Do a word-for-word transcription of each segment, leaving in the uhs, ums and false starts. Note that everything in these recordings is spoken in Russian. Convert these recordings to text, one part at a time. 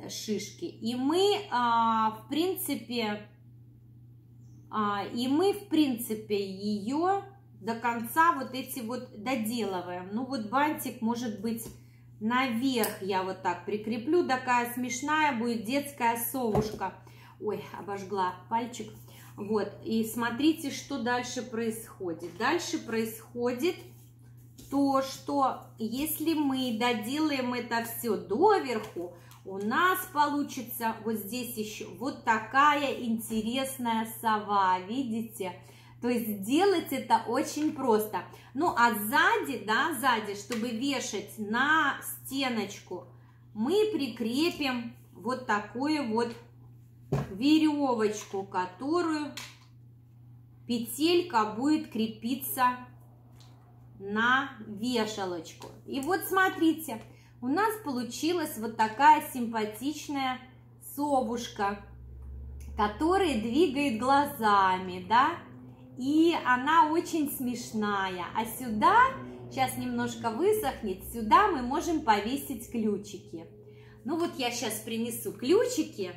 шишки. И мы, а, в принципе, а, и мы, в принципе, ее до конца вот эти вот доделываем. Ну вот бантик, может быть, наверх я вот так прикреплю. Такая смешная будет детская совушка. Ой, обожгла пальчик. Вот, и смотрите, что дальше происходит. Дальше происходит то, что если мы доделаем это все доверху, у нас получится вот здесь еще вот такая интересная сова, видите? То есть делать это очень просто. Ну, а сзади, да, сзади, чтобы вешать на стеночку, мы прикрепим вот такую вот веревочку, которую петелька будет крепиться на вешалочку. И вот смотрите, у нас получилась вот такая симпатичная совушка, которая двигает глазами, да, и она очень смешная. А сюда, сейчас немножко высохнет, сюда мы можем повесить ключики. Ну вот я сейчас принесу ключики,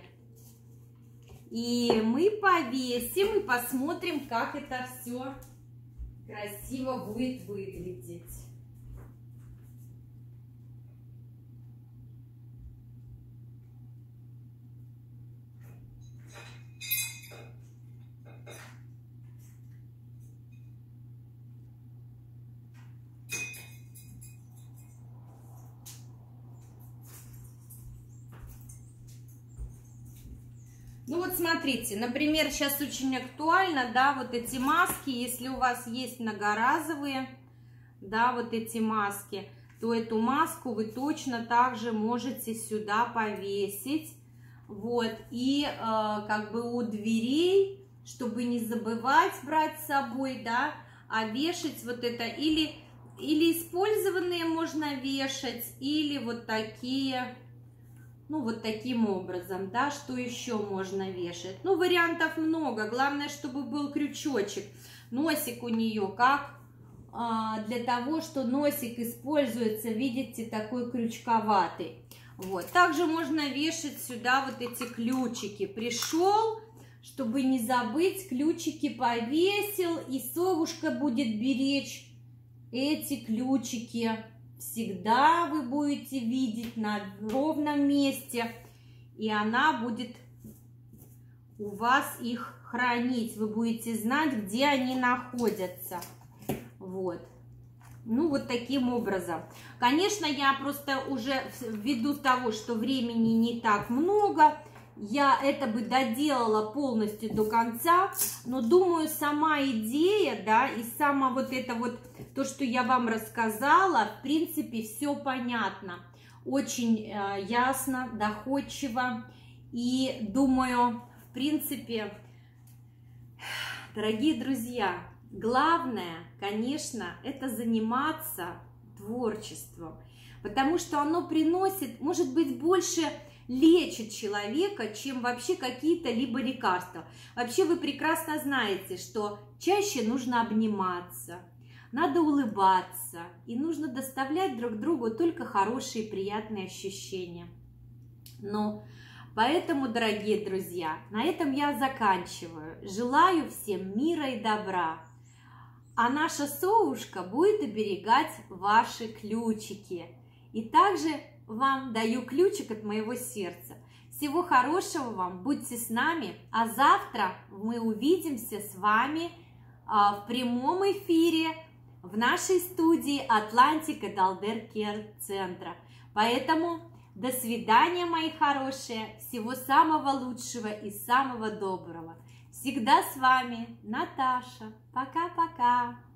и мы повесим и посмотрим, как это все красиво будет выглядеть. Ну вот смотрите, например, сейчас очень актуально, да, вот эти маски, если у вас есть многоразовые, да, вот эти маски, то эту маску вы точно также можете сюда повесить, вот, и э, как бы у дверей, чтобы не забывать брать с собой, да, а вешать вот это, или, или использованные можно вешать, или вот такие... Ну, вот таким образом, да, что еще можно вешать? Ну, вариантов много, главное, чтобы был крючочек. Носик у нее как а, для того, что носик используется, видите, такой крючковатый. Вот, также можно вешать сюда вот эти ключики. Пришел, чтобы не забыть, ключики повесил, и совушка будет беречь эти ключики. Всегда вы будете видеть на ровном месте, и она будет у вас их хранить. Вы будете знать, где они находятся. Вот. Ну, вот таким образом. Конечно, я просто уже ввиду того, что времени не так много, я это бы доделала полностью до конца, но думаю, сама идея, да, и сама вот это вот, то, что я вам рассказала, в принципе, все понятно, очень э, ясно, доходчиво, и думаю, в принципе, дорогие друзья, главное, конечно, это заниматься творчеством, потому что оно приносит, может быть, больше... лечит человека, чем вообще какие-то либо лекарства. Вообще вы прекрасно знаете, что чаще нужно обниматься, надо улыбаться, и нужно доставлять друг другу только хорошие приятные ощущения. Но поэтому, дорогие друзья, на этом я заканчиваю. Желаю всем мира и добра. А наша совушка будет оберегать ваши ключики. И также вам даю ключик от моего сердца. Всего хорошего вам, будьте с нами, а завтра мы увидимся с вами а, в прямом эфире в нашей студии Атлантик Адалдер Кер Центра. Поэтому до свидания, мои хорошие, всего самого лучшего и самого доброго. Всегда с вами Наташа. Пока-пока.